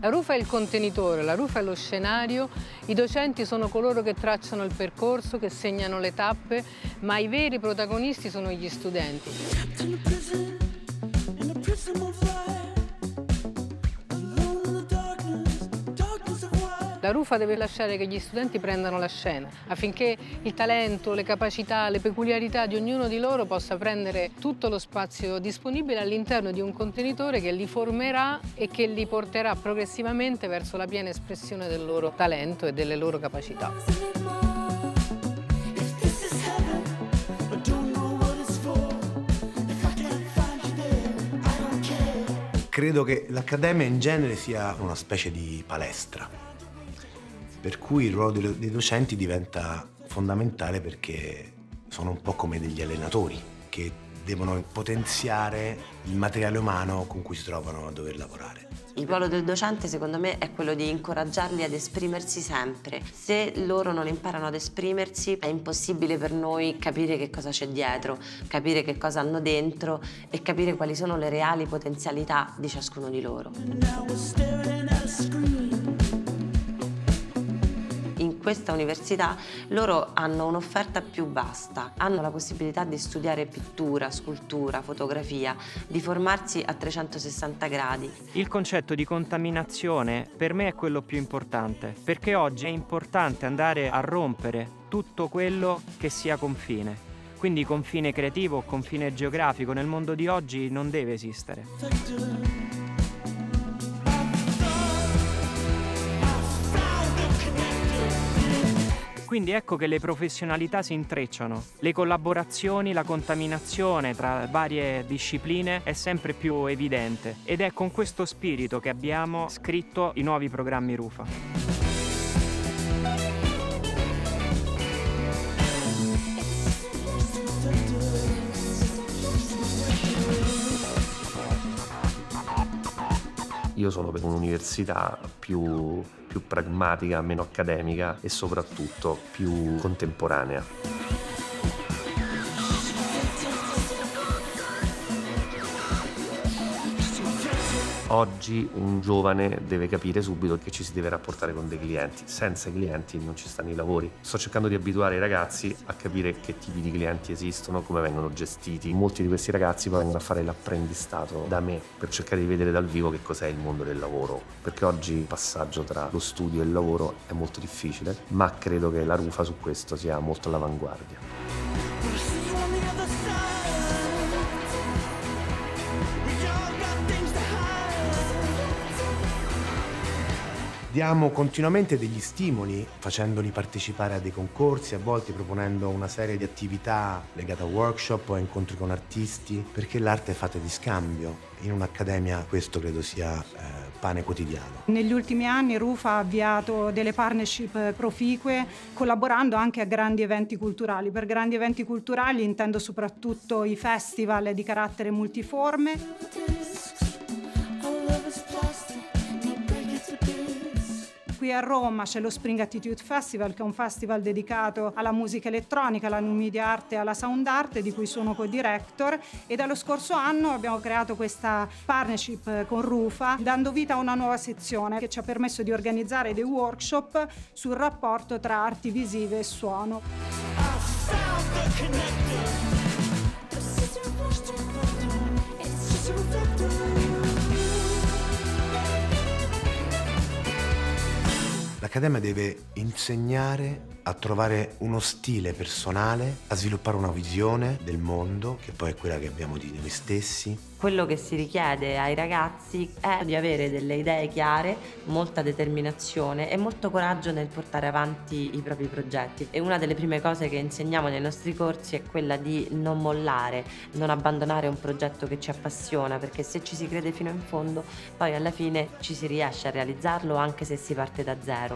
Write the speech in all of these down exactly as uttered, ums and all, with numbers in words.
La RUFA è il contenitore, la RUFA è lo scenario, i docenti sono coloro che tracciano il percorso, che segnano le tappe, ma i veri protagonisti sono gli studenti. La RUFA deve lasciare che gli studenti prendano la scena, affinché il talento, le capacità, le peculiarità di ognuno di loro possa prendere tutto lo spazio disponibile all'interno di un contenitore che li formerà e che li porterà progressivamente verso la piena espressione del loro talento e delle loro capacità. Credo che l'accademia in genere sia una specie di palestra, per cui il ruolo dei docenti diventa fondamentale perché sono un po' come degli allenatori che devono potenziare il materiale umano con cui si trovano a dover lavorare. Il ruolo del docente, secondo me, è quello di incoraggiarli ad esprimersi sempre. Se loro non imparano ad esprimersi, è impossibile per noi capire che cosa c'è dietro, capire che cosa hanno dentro e capire quali sono le reali potenzialità di ciascuno di loro. In questa università loro hanno un'offerta più vasta, hanno la possibilità di studiare pittura, scultura, fotografia, di formarsi a trecentosessanta gradi. Il concetto di contaminazione per me è quello più importante, perché oggi è importante andare a rompere tutto quello che sia confine. Quindi confine creativo o confine geografico nel mondo di oggi non deve esistere. Quindi ecco che le professionalità si intrecciano, le collaborazioni, la contaminazione tra varie discipline è sempre più evidente ed è con questo spirito che abbiamo scritto i nuovi programmi RUFA. Io sono per un'università più, più pragmatica, meno accademica e soprattutto più contemporanea. Oggi un giovane deve capire subito che ci si deve rapportare con dei clienti. Senza i clienti non ci stanno i lavori. Sto cercando di abituare i ragazzi a capire che tipi di clienti esistono, come vengono gestiti. Molti di questi ragazzi poi vengono a fare l'apprendistato da me per cercare di vedere dal vivo che cos'è il mondo del lavoro. Perché oggi il passaggio tra lo studio e il lavoro è molto difficile, ma credo che la RUFA su questo sia molto all'avanguardia. Diamo continuamente degli stimoli, facendoli partecipare a dei concorsi, a volte proponendo una serie di attività legate a workshop o a incontri con artisti, perché l'arte è fatta di scambio. In un'accademia questo credo sia eh, pane quotidiano. Negli ultimi anni RUFA ha avviato delle partnership proficue, collaborando anche a grandi eventi culturali. Per grandi eventi culturali intendo soprattutto i festival di carattere multiforme. Qui a Roma c'è lo Spring Attitude Festival, che è un festival dedicato alla musica elettronica, alla new media art e alla sound art, di cui sono co-director, e dallo scorso anno abbiamo creato questa partnership con RUFA, dando vita a una nuova sezione che ci ha permesso di organizzare dei workshop sul rapporto tra arti visive e suono. L'accademia deve insegnare a trovare uno stile personale, a sviluppare una visione del mondo, che poi è quella che abbiamo di noi stessi. Quello che si richiede ai ragazzi è di avere delle idee chiare, molta determinazione e molto coraggio nel portare avanti i propri progetti. E una delle prime cose che insegniamo nei nostri corsi è quella di non mollare, non abbandonare un progetto che ci appassiona, perché se ci si crede fino in fondo, poi alla fine ci si riesce a realizzarlo anche se si parte da zero.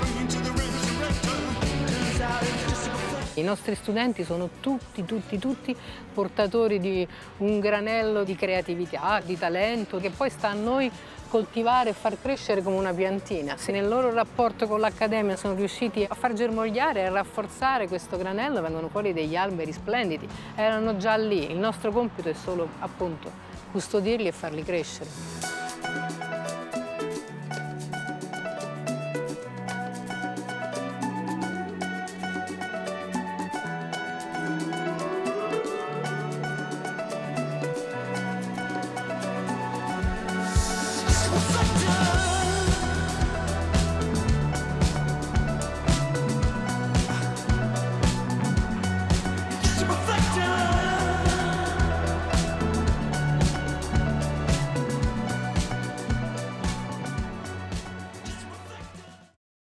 I nostri studenti sono tutti, tutti, tutti portatori di un granello di creatività, di talento, che poi sta a noi coltivare e far crescere come una piantina. Se nel loro rapporto con l'accademia sono riusciti a far germogliare e a rafforzare questo granello, vengono fuori degli alberi splendidi. Erano già lì, il nostro compito è solo, appunto, custodirli e farli crescere.